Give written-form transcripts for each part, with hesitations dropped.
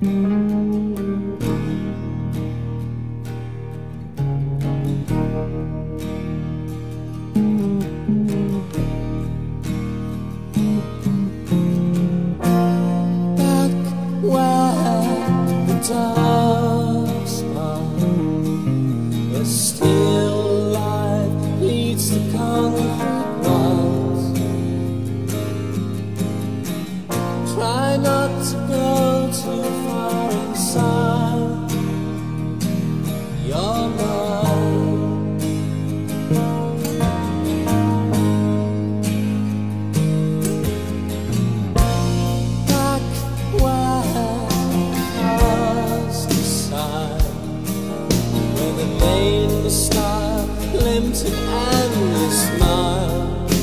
Try not to go too far inside your mind. Back where past the side, where the lane, the star, limited and you smile.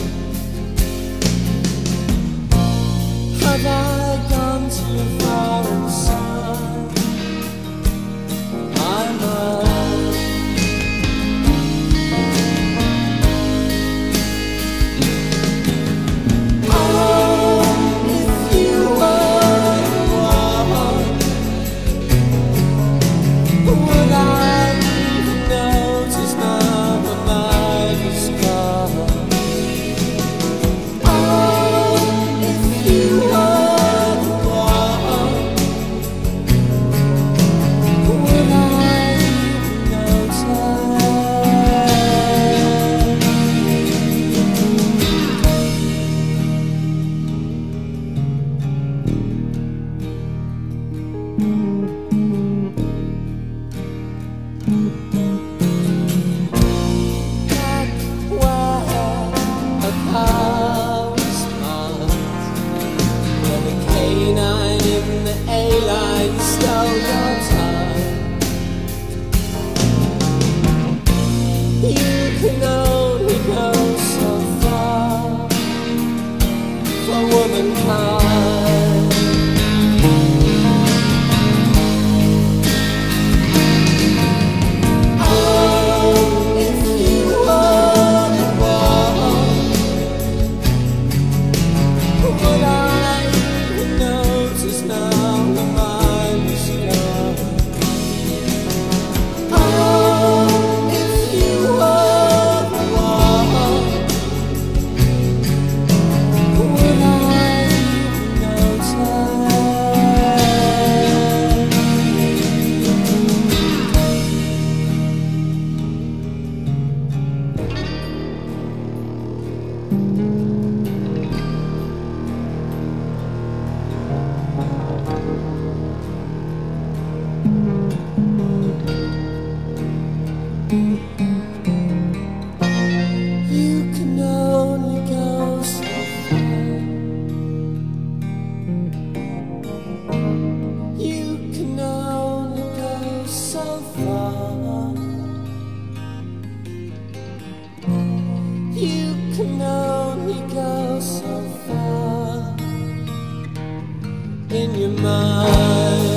Have I gone too far inside my mind? Oh, if you were the one, would I even notice now the night is gone? Oh, if you were canine in the A-line stole your time. You can only go so far for womankind. Oh, if you were the one, would I you can only go so far in your mind.